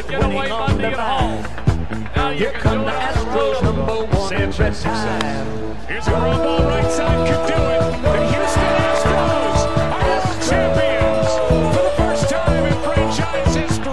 winning on the mind. Here come the Astros, #1 every time. Here's a ground ball right side, could do it. The Houston Astros are the champions for the first time in franchise history.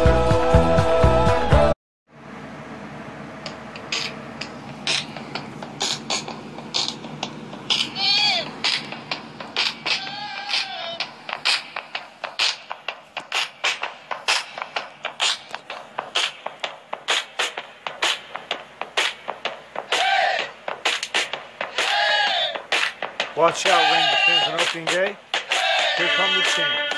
Watch out, Ranger fans, on opening day. Here come the champs.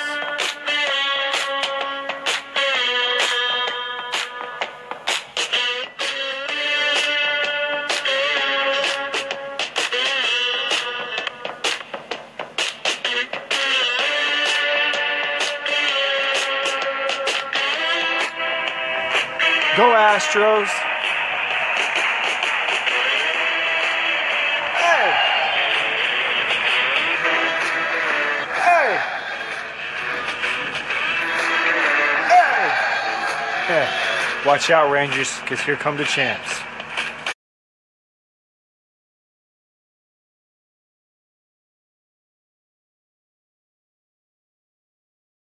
Go Astros! Watch out, Rangers, because here come the champs.